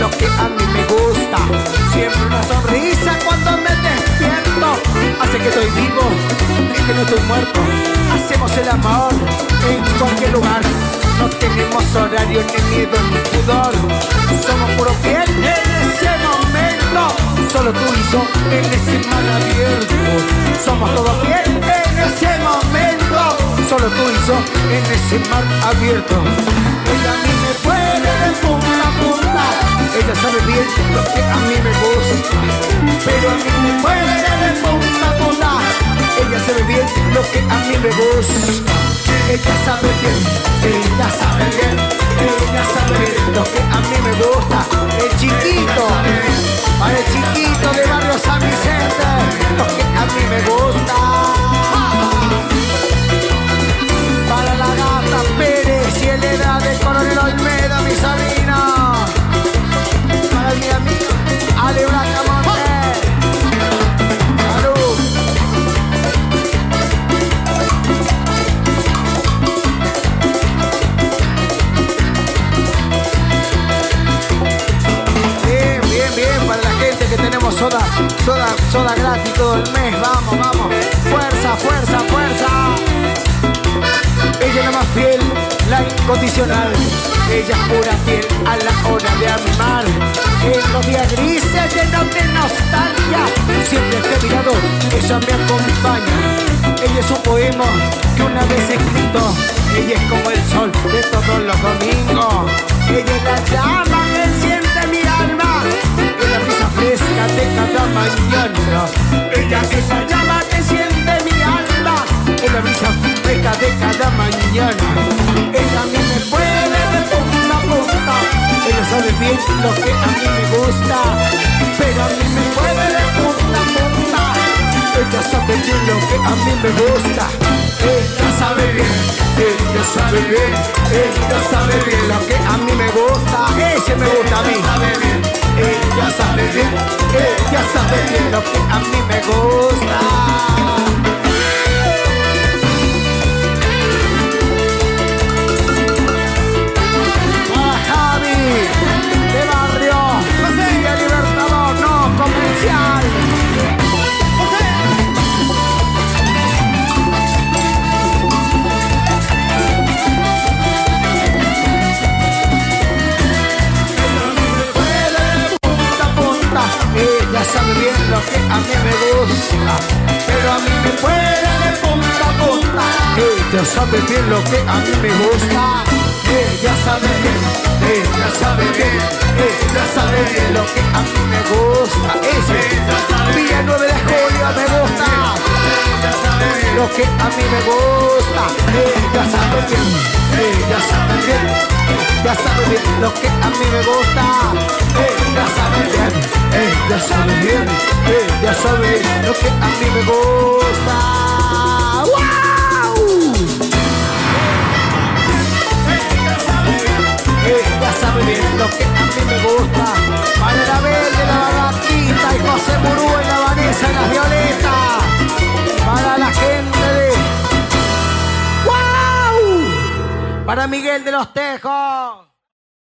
lo que a mí me gusta. Siempre una sonrisa cuando me despierto, hace que estoy vivo y que no estoy muerto. Hacemos el amor en cualquier lugar, no tenemos horario, ni miedo, ni pudor. Somos puro piel en ese momento, solo tú y yo en ese mar abierto. Somos todo piel en ese momento, solo tú y yo en ese mar abierto. Ella a mí me puede de punta a punta, ella sabe bien lo que a mí me gusta. Pero a mí me puede de punta a punta, ella sabe bien lo que a mí me gusta. Ella sabe bien, ella sabe bien, ella sabe bien lo que a mí me gusta. El chiquito, para el chiquito de Barrio San Vicente, lo que a mí me gusta. Para la gata Pérez y el edad del Coronel Olmedo, mi sobrino. Para mi amigo Ale Bracamonte. Salud. Bien, para la gente que tenemos soda gratis todo el mes. Vamos, vamos. Fuerza, fuerza, fuerza. Ella es la más fiel, la incondicional. Ella es pura piel a la hora de amar. En los días grises llenos de nostalgia, siempre que he mirado, ella me acompaña. Ella es un poema que una vez escrito. Ella es como el sol de todos los domingos. Ella es la llama que enciende mi alma, es la brisa fresca de cada mañana. Ella es la llama que enciende mi alma, es la brisa fresca de cada mañana. Ella a mí me puede de punta a punta, ella sabe bien lo que a mí me gusta. Pero a mí me puede de punta a punta, ella sabe bien lo que a mí me gusta. Ella sabe bien, ella sabe bien, ella sabe bien lo que a mí me gusta. Ese me gusta a mí. Ella sabe bien, ella sabe bien lo que a mí me gusta. De Barrio Villa Libertador, no comercial. Ella sabe bien lo que a mí me gusta, pero a mí me puede de punta a punta. Ella sabe bien lo que a mí me gusta. Ella sabe bien, ella sabe bien, ella sabe bien lo que a mí me gusta. Ese día 9 de julio me gusta lo que a mí me gusta. Ella sabe bien, ella sabe bien, ella sabe bien lo que a mí me gusta. Ella sabe bien, ella sabe bien, ella sabe bien lo que a mí me gusta. ¡Wow! Ella sabe bien lo que a mí me gusta. Para la Bella, la Gatita y José Murú y la Vanessa y las Violetas. Para la gente de... ¡Wow! Para Miguel de los Tejos.